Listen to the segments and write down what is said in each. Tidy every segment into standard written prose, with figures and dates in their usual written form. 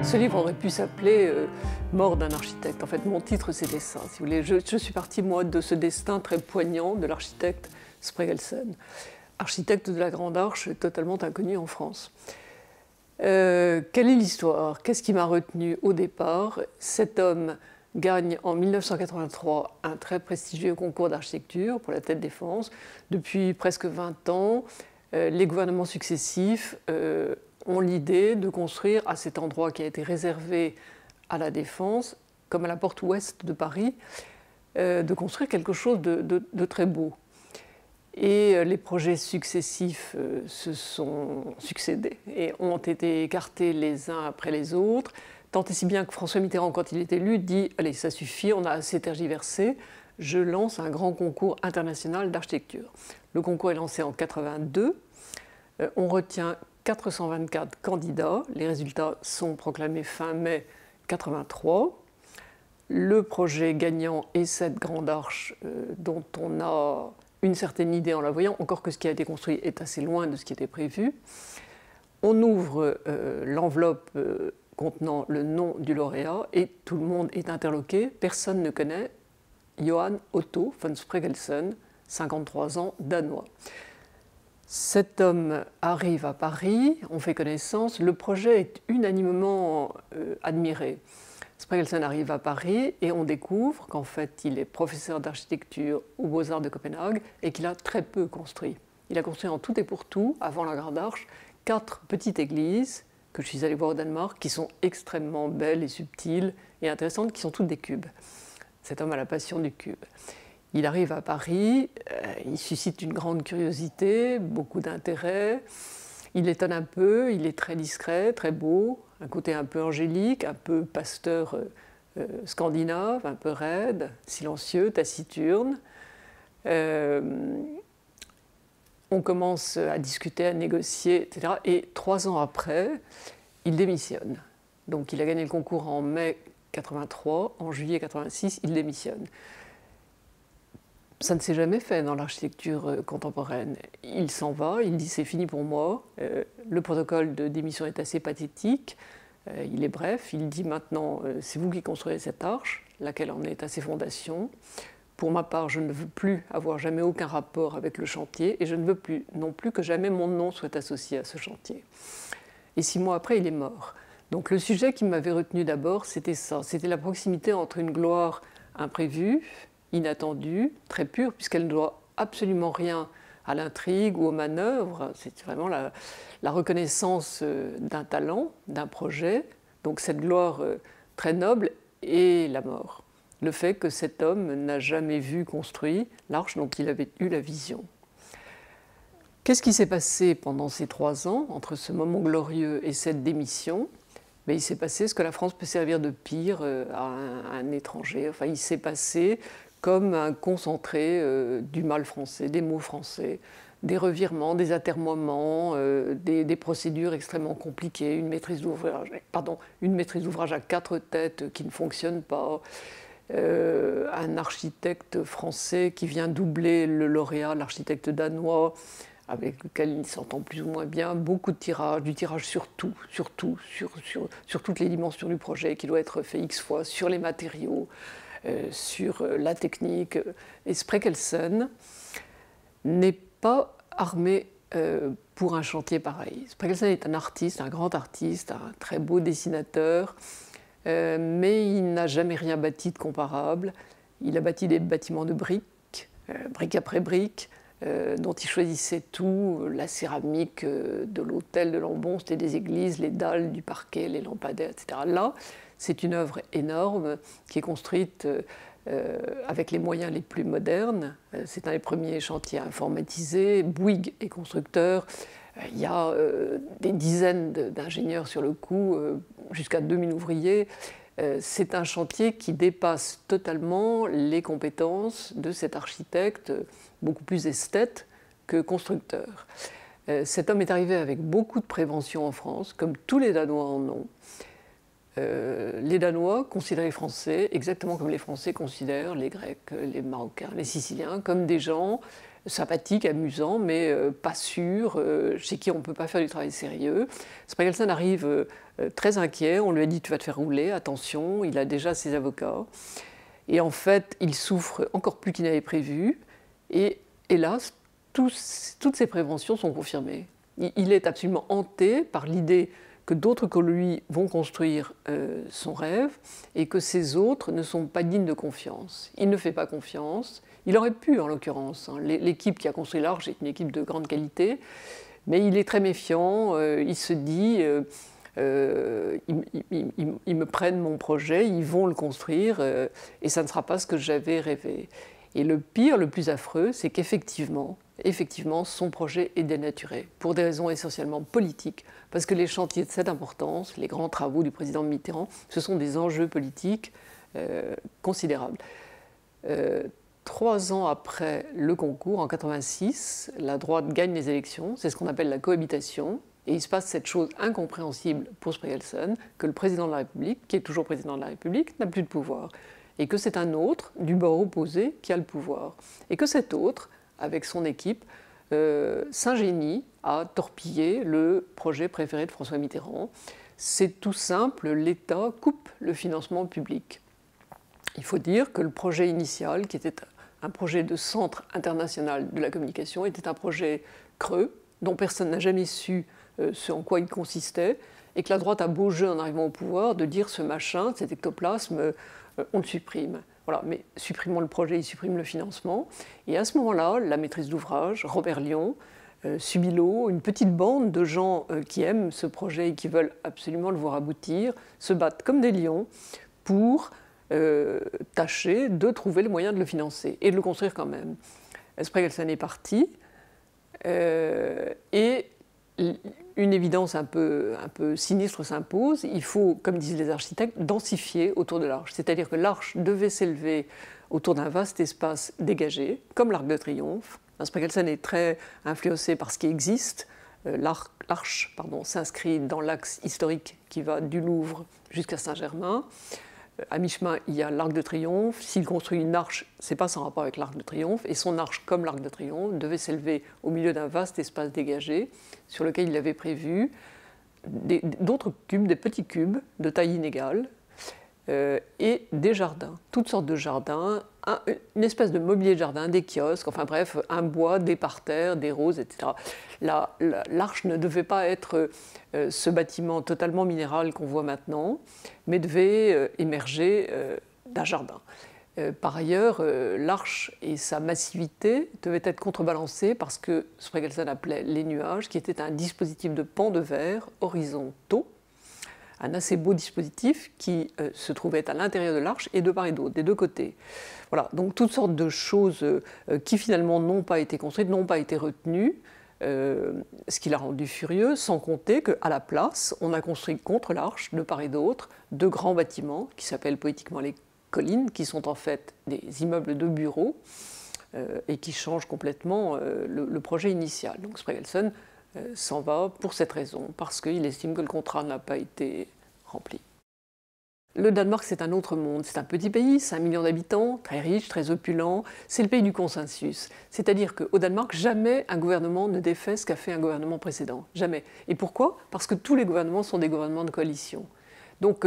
Ce livre aurait pu s'appeler Mort d'un architecte. En fait, mon titre, c'était ça, si vous voulez. Je suis partie, moi, de ce destin très poignant de l'architecte Spreggelsen, architecte de la Grande Arche, totalement inconnu en France. Quelle est l'histoire? Qu'est-ce qui m'a retenu au départ? Cet homme gagne en 1983 un très prestigieux concours d'architecture pour la Tête Défense. Depuis presque 20 ans, les gouvernements successifs ont l'idée de construire à cet endroit qui a été réservé à la Défense, comme à la porte ouest de Paris, de construire quelque chose de très beau. Et les projets successifs se sont succédés et ont été écartés les uns après les autres, tant et si bien que François Mitterrand, quand il est élu, dit « Allez, ça suffit, on a assez tergiversé, je lance un grand concours international d'architecture ». Le concours est lancé en 1982, on retient 424 candidats, les résultats sont proclamés fin mai 1983. Le projet gagnant est cette grande arche dont on a une certaine idée en la voyant, encore que ce qui a été construit est assez loin de ce qui était prévu. On ouvre l'enveloppe contenant le nom du lauréat et tout le monde est interloqué. Personne ne connaît Johan Otto von Spreggelsen, 53 ans, danois. Cet homme arrive à Paris, on fait connaissance, le projet est unanimement admiré. Spreggelsen arrive à Paris et on découvre qu'en fait il est professeur d'architecture aux Beaux-Arts de Copenhague et qu'il a très peu construit. Il a construit en tout et pour tout, avant la Grande Arche, 4 petites églises que je suis allée voir au Danemark, qui sont extrêmement belles et subtiles et intéressantes, qui sont toutes des cubes. Cet homme a la passion du cube. Il arrive à Paris, il suscite une grande curiosité, beaucoup d'intérêt. Il étonne un peu, il est très discret, très beau, un côté un peu angélique, un peu pasteur scandinave, un peu raide, silencieux, taciturne. On commence à discuter, à négocier, etc. Et 3 ans après, il démissionne. Donc il a gagné le concours en mai 83, en juillet 86, il démissionne. Ça ne s'est jamais fait dans l'architecture contemporaine. Il s'en va, il dit c'est fini pour moi. Le protocole de démission est assez pathétique. Il est bref, il dit maintenant c'est vous qui construirez cette arche, laquelle en est à ses fondations. Pour ma part, je ne veux plus avoir jamais aucun rapport avec le chantier et je ne veux plus non plus que jamais mon nom soit associé à ce chantier. Et 6 mois après, il est mort. Donc le sujet qui m'avait retenu d'abord, c'était ça. C'était la proximité entre une gloire imprévue, inattendue, très pure, puisqu'elle ne doit absolument rien à l'intrigue ou aux manœuvres. C'est vraiment la reconnaissance d'un talent, d'un projet. Donc cette gloire très noble et la mort. Le fait que cet homme n'a jamais vu construit l'arche dont il avait eu la vision. Qu'est-ce qui s'est passé pendant ces 3 ans, entre ce moment glorieux et cette démission? Mais il s'est passé ce que la France peut servir de pire à un étranger. Enfin, il s'est passé comme un concentré du mal français, des mots français, des revirements, des atermoiements, des procédures extrêmement compliquées, une maîtrise d'ouvrage à 4 têtes qui ne fonctionne pas, un architecte français qui vient doubler le lauréat, l'architecte danois, avec lequel il s'entend plus ou moins bien, beaucoup de tirages, du tirage sur tout, sur toutes les dimensions du projet, qui doit être fait X fois, sur les matériaux, sur la technique. Et Spreggelsen n'est pas armé pour un chantier pareil. Spreggelsen est un artiste, un grand artiste, un très beau dessinateur, mais il n'a jamais rien bâti de comparable. Il a bâti des bâtiments de briques, brique après brique, dont il choisissait tout, la céramique de l'hôtel de Lambon, c'était des églises, les dalles du parquet, les lampadaires, etc. Là, c'est une œuvre énorme qui est construite avec les moyens les plus modernes. C'est un des premiers chantiers informatisés. Bouygues est constructeur. Il y a des dizaines d'ingénieurs sur le coup, jusqu'à 2000 ouvriers. C'est un chantier qui dépasse totalement les compétences de cet architecte, beaucoup plus esthète que constructeur. Cet homme est arrivé avec beaucoup de prévention en France, comme tous les Danois en ont. Les Danois considèrent les Français exactement comme les Français considèrent les Grecs, les Marocains, les Siciliens, comme des gens sympathique, amusant, mais pas sûr, chez qui on ne peut pas faire du travail sérieux. Spragelson arrive très inquiet, on lui a dit tu vas te faire rouler, attention, il a déjà ses avocats. Et en fait, il souffre encore plus qu'il n'avait prévu, et hélas, toutes ses préventions sont confirmées. Il est absolument hanté par l'idée que d'autres que lui vont construire son rêve et que ces autres ne sont pas dignes de confiance. Il ne fait pas confiance. Il aurait pu, en l'occurrence. Hein. L'équipe qui a construit l'Arche est une équipe de grande qualité, mais il est très méfiant. Il se dit ils me prennent mon projet, ils vont le construire et ça ne sera pas ce que j'avais rêvé. Et le pire, le plus affreux, c'est qu'effectivement, son projet est dénaturé, pour des raisons essentiellement politiques, parce que les chantiers de cette importance, les grands travaux du président Mitterrand, ce sont des enjeux politiques considérables. 3 ans après le concours, en 1986, la droite gagne les élections, c'est ce qu'on appelle la cohabitation, et il se passe cette chose incompréhensible pour Spragelson, que le président de la République, qui est toujours président de la République, n'a plus de pouvoir, et que c'est un autre, du bord opposé, qui a le pouvoir, et que cet autre, avec son équipe, s'ingénie à torpiller le projet préféré de François Mitterrand. C'est tout simple, l'État coupe le financement public. Il faut dire que le projet initial, qui était un projet de centre international de la communication, était un projet creux, dont personne n'a jamais su ce en quoi il consistait, et que la droite a beau jeu en arrivant au pouvoir de dire ce machin, cet ectoplasme, on le supprime. Voilà, mais supprimons le projet, il supprime le financement. Et à ce moment-là, la maîtrise d'ouvrage, Robert Lion, Subilo, une petite bande de gens qui aiment ce projet et qui veulent absolument le voir aboutir, se battent comme des lions pour tâcher de trouver le moyen de le financer et de le construire quand même. Spragelson est parti et une évidence un peu sinistre s'impose. Il faut, comme disent les architectes, densifier autour de l'Arche. C'est-à-dire que l'Arche devait s'élever autour d'un vaste espace dégagé, comme l'Arc de Triomphe. Spragelson est très influencé par ce qui existe. L'Arche s'inscrit dans l'axe historique qui va du Louvre jusqu'à Saint-Germain. À mi-chemin, il y a l'Arc de Triomphe. S'il construit une arche, ce n'est pas sans rapport avec l'Arc de Triomphe. Et son arche, comme l'Arc de Triomphe, devait s'élever au milieu d'un vaste espace dégagé sur lequel il avait prévu d'autres cubes, des petits cubes de taille inégale et des jardins, toutes sortes de jardins, une espèce de mobilier de jardin, des kiosques, enfin bref, un bois, des parterres, des roses, etc. L'Arche ne devait pas être ce bâtiment totalement minéral qu'on voit maintenant, mais devait émerger d'un jardin. Par ailleurs, l'Arche et sa massivité devaient être contrebalancées par ce que Spragelson appelait les nuages, qui était un dispositif de pans de verre horizontaux, un assez beau dispositif qui se trouvait à l'intérieur de l'Arche et de part et d'autre, des deux côtés. Voilà, donc toutes sortes de choses qui finalement n'ont pas été construites, n'ont pas été retenues, ce qui l'a rendu furieux, sans compter qu'à la place, on a construit contre l'Arche, de part et d'autre, 2 grands bâtiments qui s'appellent poétiquement les collines, qui sont en fait des immeubles de bureaux et qui changent complètement le projet initial. Donc Spragelson s'en va pour cette raison, parce qu'il estime que le contrat n'a pas été rempli. Le Danemark, c'est un autre monde. C'est un petit pays, 5 millions d'habitants, très riche, très opulent. C'est le pays du consensus. C'est-à-dire qu'au Danemark, jamais un gouvernement ne défait ce qu'a fait un gouvernement précédent. Jamais. Et pourquoi? Parce que tous les gouvernements sont des gouvernements de coalition. Donc,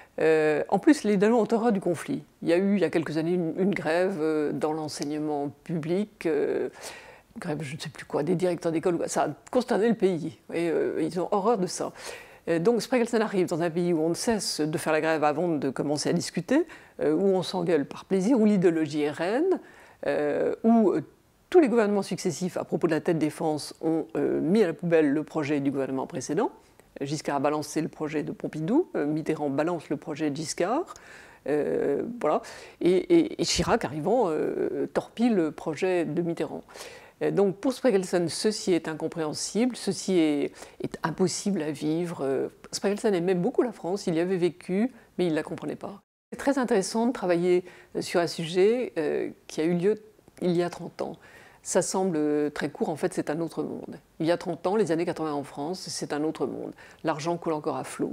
en plus, les Danois ont horreur du conflit. Il y a eu, il y a quelques années, une grève dans l'enseignement public, grève, je ne sais plus quoi, des directeurs d'école. Ça a consterné le pays. Et, ils ont horreur de ça. Donc Spragelson arrive dans un pays où on ne cesse de faire la grève avant de commencer à discuter, où on s'engueule par plaisir, où l'idéologie est reine, où tous les gouvernements successifs, à propos de la tête défense, ont mis à la poubelle le projet du gouvernement précédent. Giscard a balancé le projet de Pompidou, Mitterrand balance le projet de Giscard, voilà, et Chirac, arrivant, torpille le projet de Mitterrand. Donc pour Spragelson, ceci est incompréhensible, ceci est impossible à vivre. Spragelson aimait beaucoup la France, il y avait vécu, mais il ne la comprenait pas. C'est très intéressant de travailler sur un sujet qui a eu lieu il y a 30 ans. Ça semble très court, en fait c'est un autre monde. Il y a 30 ans, les années 80 en France, c'est un autre monde. L'argent coule encore à flot.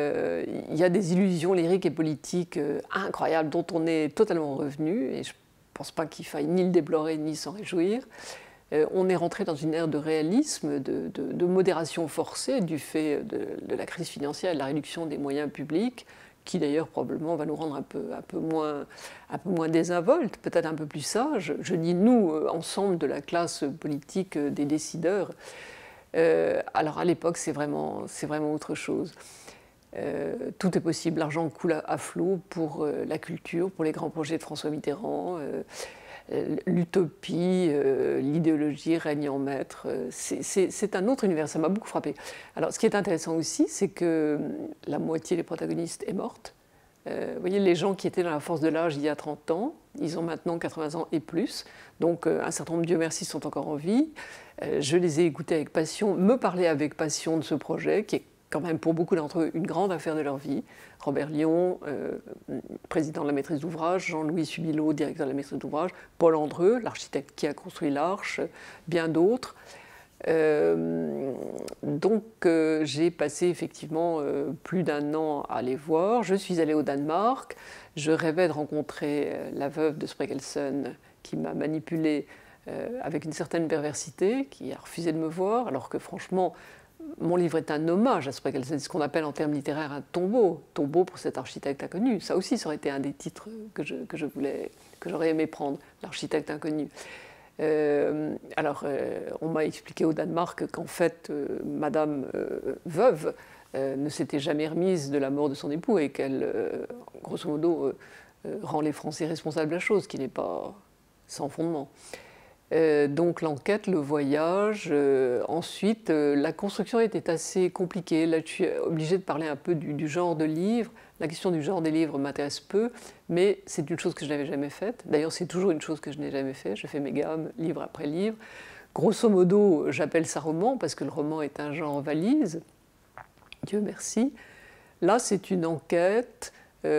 Il y a des illusions lyriques et politiques incroyables dont on est totalement revenu. Et pense pas qu'il faille ni le déplorer ni s'en réjouir. On est rentré dans une ère de réalisme, de modération forcée du fait de la crise financière et de la réduction des moyens publics, qui d'ailleurs probablement va nous rendre un peu moins désinvoltes, peut-être un peu plus sages. Je dis nous, ensemble de la classe politique des décideurs. Alors à l'époque, c'est vraiment autre chose. Tout est possible, l'argent coule à flot pour la culture, pour les grands projets de François Mitterrand. L'utopie, l'idéologie règne en maître. C'est un autre univers, ça m'a beaucoup frappé. Alors, ce qui est intéressant aussi, c'est que la moitié des protagonistes est morte. Vous voyez, les gens qui étaient dans la force de l'âge il y a 30 ans, ils ont maintenant 80 ans et plus. Donc, un certain nombre, Dieu merci, sont encore en vie. Je les ai écoutés avec passion, me parler avec passion de ce projet, qui est quand même pour beaucoup d'entre eux une grande affaire de leur vie. Robert Lyon, président de la maîtrise d'ouvrage, Jean-Louis Subilot, directeur de la maîtrise d'ouvrage, Paul Andreu, l'architecte qui a construit l'Arche, bien d'autres. Donc j'ai passé effectivement plus d'1 an à les voir. Je suis allée au Danemark. Je rêvais de rencontrer la veuve de Spreckelsen qui m'a manipulée avec une certaine perversité, qui a refusé de me voir, alors que franchement, mon livre est un hommage à Spreckelsen, c'est ce qu'on appelle en termes littéraires un tombeau pour cet architecte inconnu. Ça aussi, ça aurait été un des titres que j'aurais aimé prendre, l'architecte inconnu. On m'a expliqué au Danemark qu'en fait, Madame veuve ne s'était jamais remise de la mort de son époux et qu'elle, grosso modo, rend les Français responsables de la chose, qui n'est pas sans fondement. Donc l'enquête, le voyage, ensuite la construction était assez compliquée. Là je suis obligée de parler un peu du genre de livre. La question du genre des livres m'intéresse peu, mais c'est une chose que je n'avais jamais faite. D'ailleurs c'est toujours une chose que je n'ai jamais faite, je fais mes gammes livre après livre. Grosso modo j'appelle ça roman parce que le roman est un genre valise, Dieu merci. Là c'est une enquête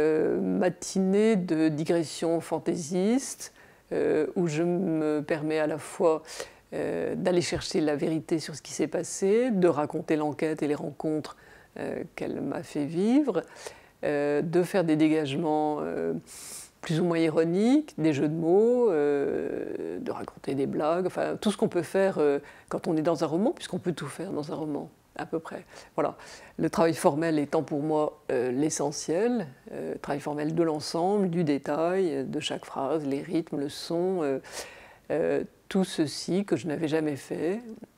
matinée de digressions fantaisistes, où je me permets à la fois d'aller chercher la vérité sur ce qui s'est passé, de raconter l'enquête et les rencontres qu'elle m'a fait vivre, de faire des dégagements plus ou moins ironiques, des jeux de mots, de raconter des blagues, enfin tout ce qu'on peut faire quand on est dans un roman, puisqu'on peut tout faire dans un roman. À peu près. Voilà. Le travail formel étant pour moi l'essentiel, travail formel de l'ensemble, du détail, de chaque phrase, les rythmes, le son, tout ceci que je n'avais jamais fait,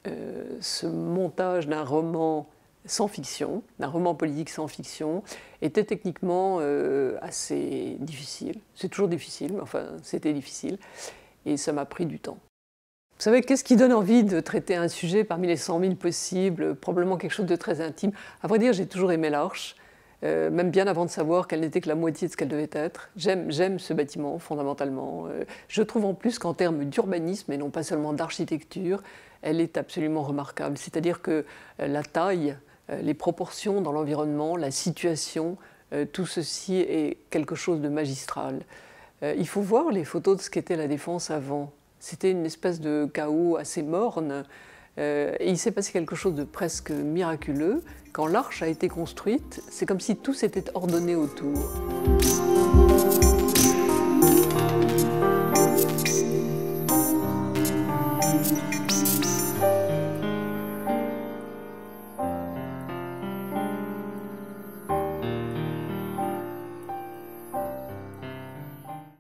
ce montage d'un roman sans fiction, d'un roman politique sans fiction, était techniquement assez difficile. C'est toujours difficile, mais enfin c'était difficile, et ça m'a pris du temps. Vous savez, qu'est-ce qui donne envie de traiter un sujet parmi les 100 000 possibles, probablement quelque chose de très intime? À vrai dire, j'ai toujours aimé l'Arche, même bien avant de savoir qu'elle n'était que la moitié de ce qu'elle devait être. J'aime ce bâtiment, fondamentalement. Je trouve en plus qu'en termes d'urbanisme, et non pas seulement d'architecture, elle est absolument remarquable. C'est-à-dire que la taille, les proportions dans l'environnement, la situation, tout ceci est quelque chose de magistral. Il faut voir les photos de ce qu'était la Défense avant. C'était une espèce de chaos assez morne. Et il s'est passé quelque chose de presque miraculeux. Quand l'Arche a été construite, c'est comme si tout s'était ordonné autour.